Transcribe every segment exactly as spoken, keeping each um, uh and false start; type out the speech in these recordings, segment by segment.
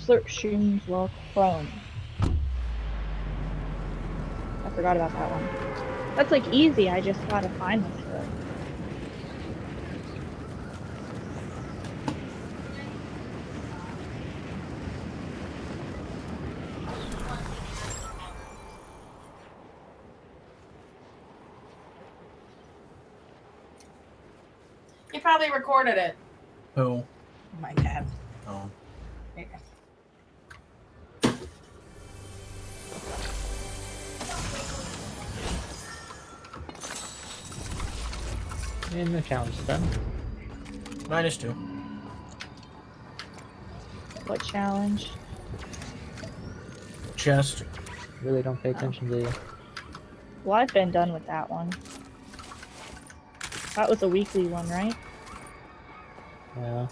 Slurp shoons while prone. I forgot about that one. That's like easy, I just gotta find the slurp. He probably recorded it. Who? My dad. Oh. Yeah. And the challenge is done. Minus two. What challenge? Chest. Really don't pay attention to you. Well, I've been done with that one. That was a weekly one, right? Yeah.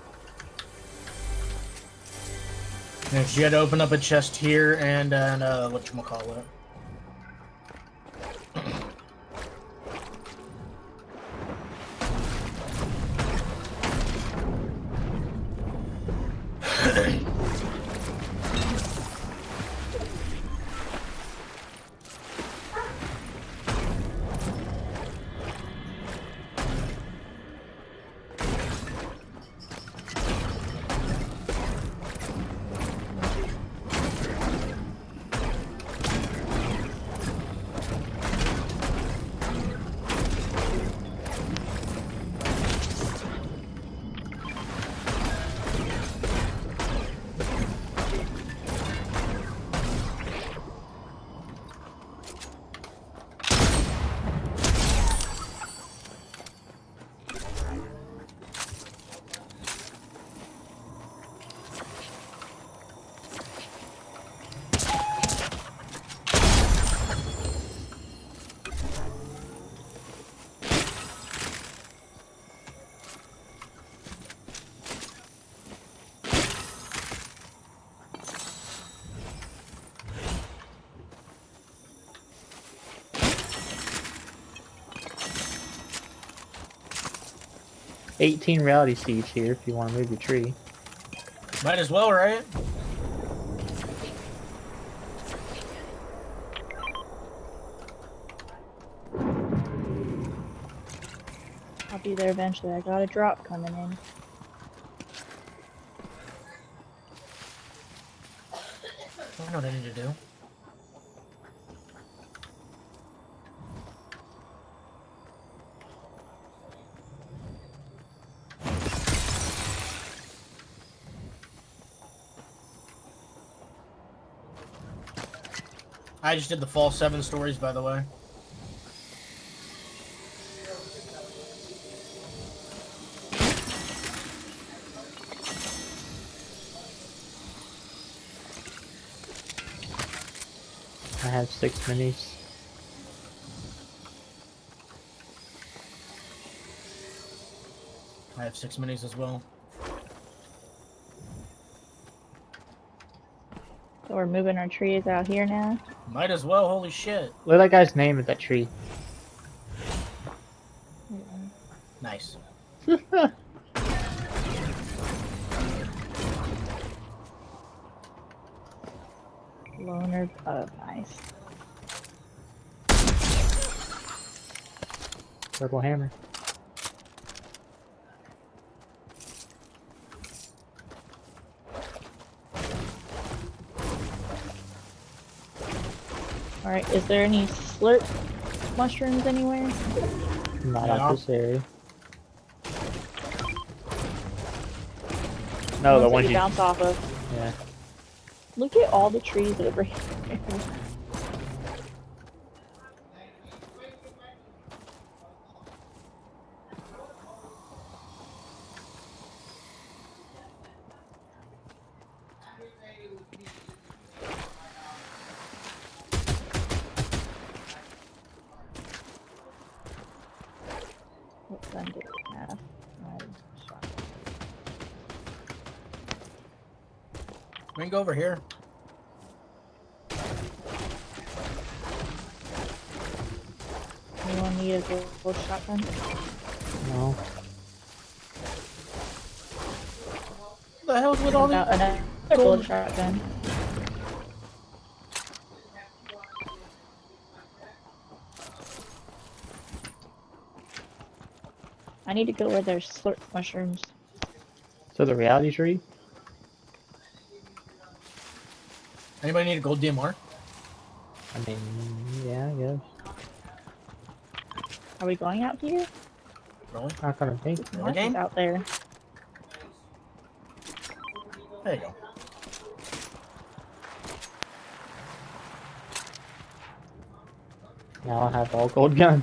Next, you had to open up a chest here and then, uh, whatchamacallit. eighteen reality seeds here if you want to move your tree. Might as well, right? I'll be there eventually. I got a drop coming in. I know what I need to do. I just did the fall seven stories, by the way. I have six minis. I have six minis as well. So we're moving our trees out here now. Might as well, holy shit. Look at that guy's name at that tree. Nice. Loner. Oh, nice. Purple hammer. Alright, is there any slurp mushrooms anywhere? Not Yeah. out this area. No, the Ones that ones you you. bounce off of. Yeah. Look at all the trees over here. What gun do we have? Oh, shotgun. We can go over here. Anyone need a gold shotgun? No. What the hell's with all About these? enough Gold shotgun. I need to go where there's slurp mushrooms. So the reality tree? Anybody need a gold D M R? I mean, yeah, I guess. Are we going out here? Really? Not gonna think. Really, What game? is out there? There you go. Now I have all gold guns.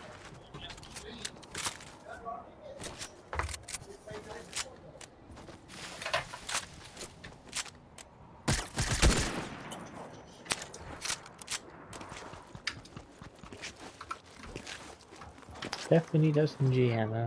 Definitely need S M G ammo.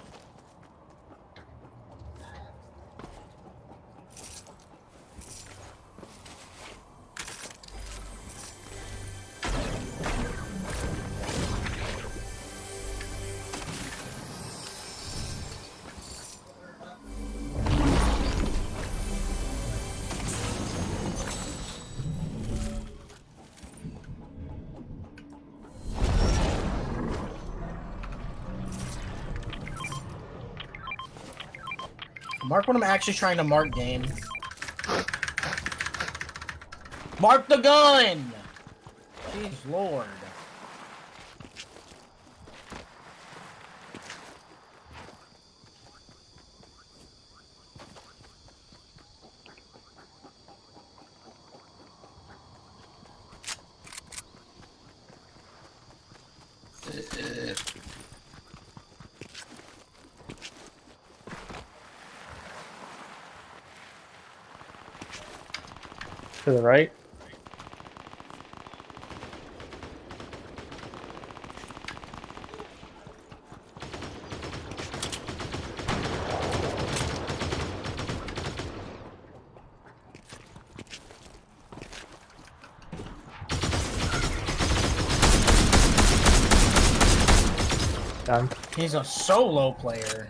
Mark when I'm actually trying to mark game. Mark the gun! Jeez Lord. To the right. Done. He's a solo player.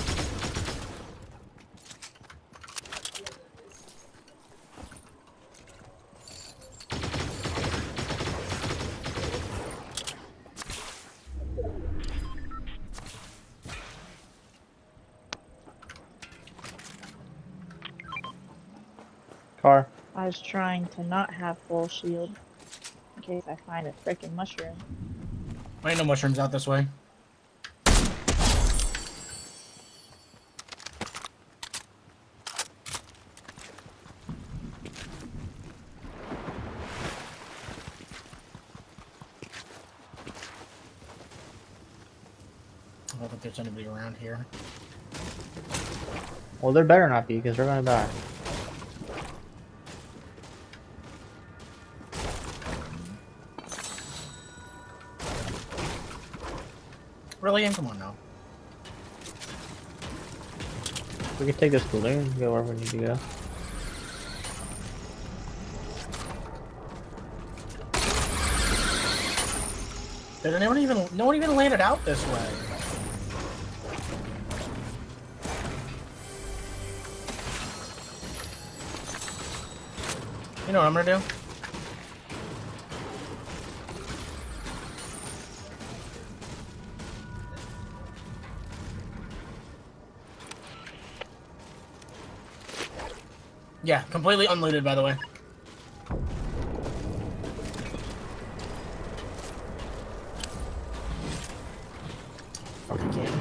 Car. I was trying to not have full shield in case I find a frickin' mushroom. Ain't no mushrooms out this way. I don't think there's anybody around here. Well, there better not be, because we're gonna die. Really? Come on now. We can take this balloon and go where we need to go. Did anyone even? No one even landed out this way. You know what I'm gonna do? Yeah, completely unlooted, by the way. Fucking can't.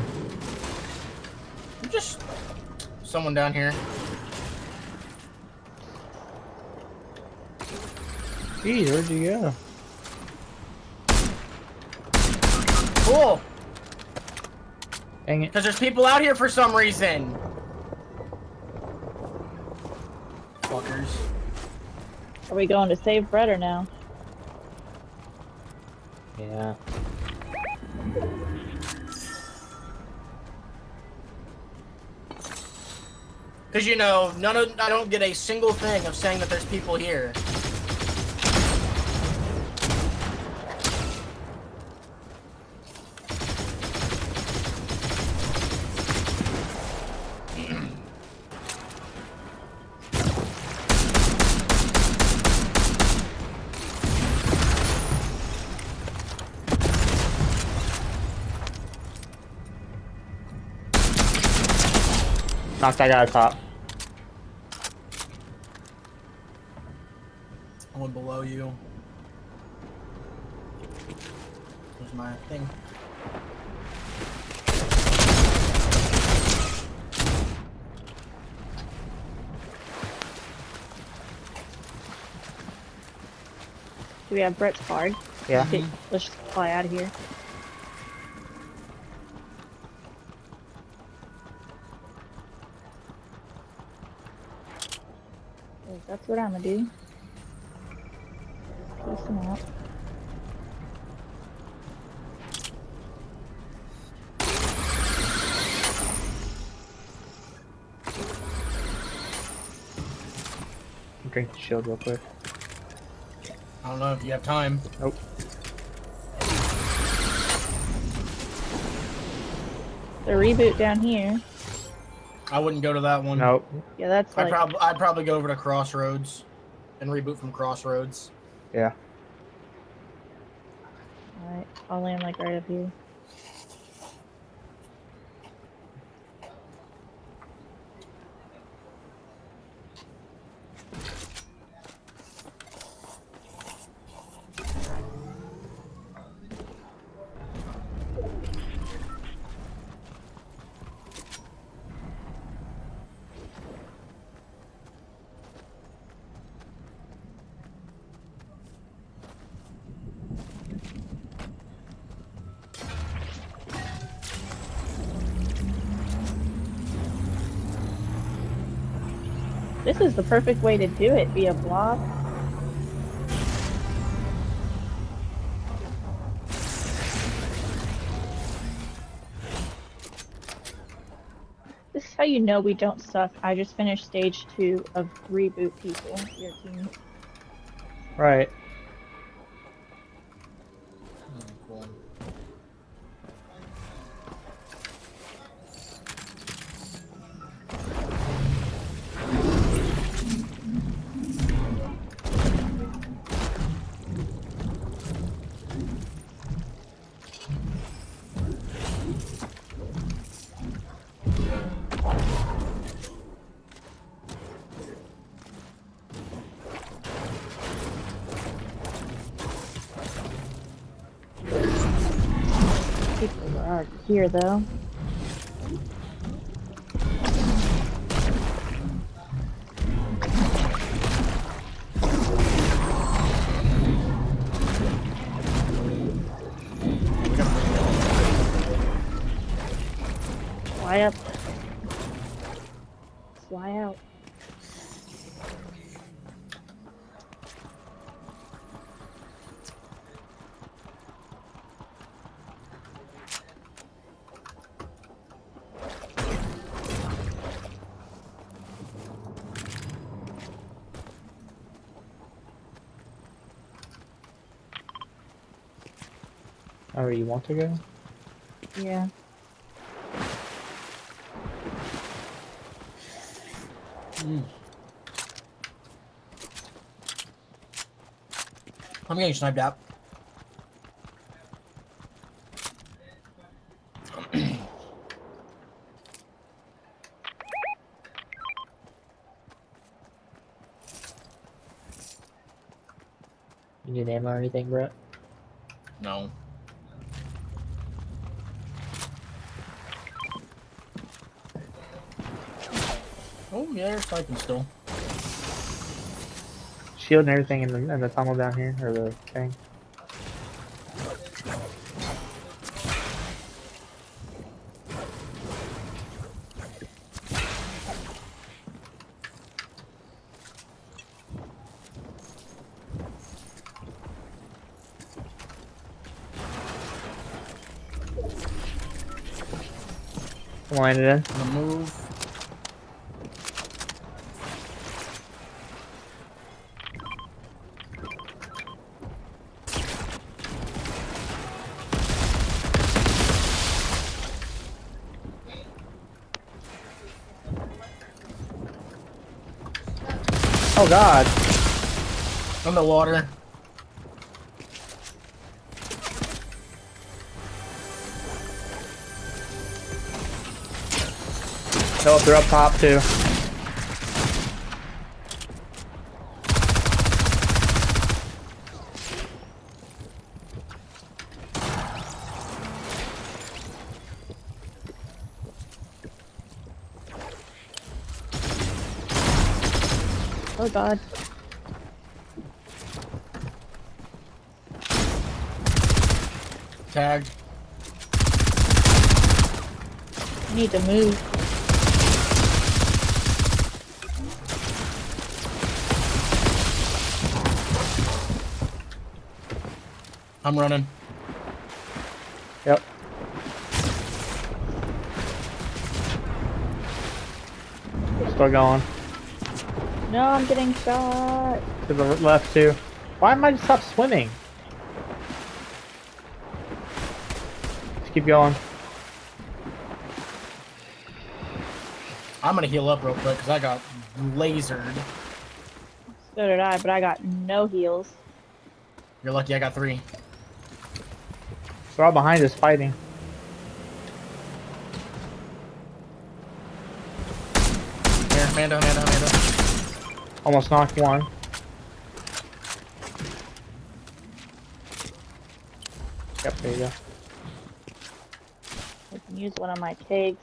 Just someone down here. Jeez, where'd you go? Cool. Dang it. Because there's people out here for some reason. Fuckers. Are we going to save Brett or now? Yeah. Because, you know, none of, I don't get a single thing of saying that there's people here. Knock that guy out top. One below you. There's my thing. Do we have Brett's card? Yeah. Okay, let's just fly out of here. Well, that's what I'm gonna do. Peace out. Drink the shield real quick. I don't know if you have time. Nope. The reboot down here. I wouldn't go to that one. Nope. Yeah, that's I'd like. probably I'd probably go over to Crossroads and reboot from Crossroads. Yeah. Alright, I'll land like right up here. This is the perfect way to do it via block. This is how you know we don't suck. I just finished stage two of reboot people. Your team. Right. Oh, cool. People are here though. Fly up. Fly out. Oh, you want to go? Yeah. Mm. I'm getting sniped out. You need ammo or anything, Brett? No. Oh yeah, they're sniping still. Shield and everything in the, in the tunnel down here, or the thing. Landed in. I'm gonna move. Oh god! Underwater. Oh, they're up top too. Oh god. Tagged. I need to move. I'm running. Yep. Still going. No, I'm getting shot. To the left too. Why am I just stop swimming? Just keep going. I'm gonna heal up real quick because I got lasered. So did I, but I got no heals. You're lucky I got three. They're all behind us fighting. Here, Amanda, Amanda, Amanda. Almost knocked one. Yep, there you go. I can use one of my kegs.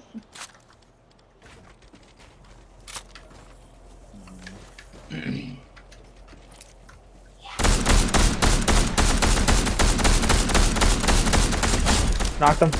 Knocked him.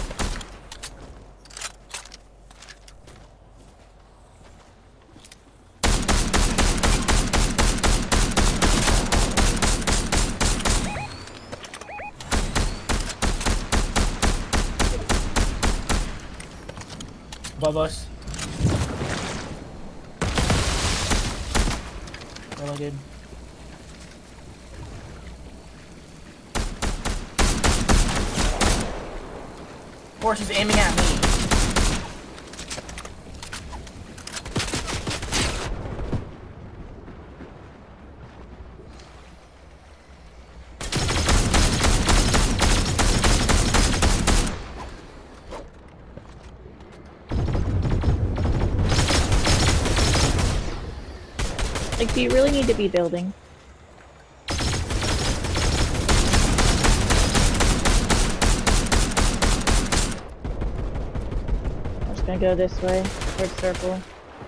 Above us. Really good. Horse is aiming at me. Like, do you really need to be building? I'm just gonna go this way, towards circle.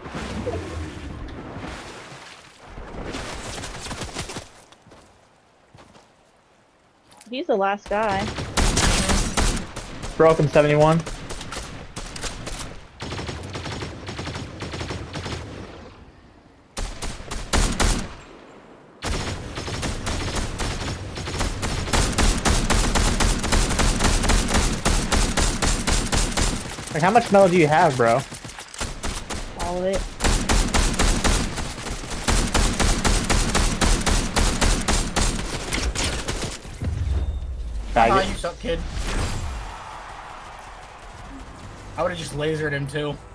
He's the last guy. Broken seventy-one. Like, how much metal do you have, bro? All of it. Haha, Faggot. you suck, kid. I would have just lasered him too.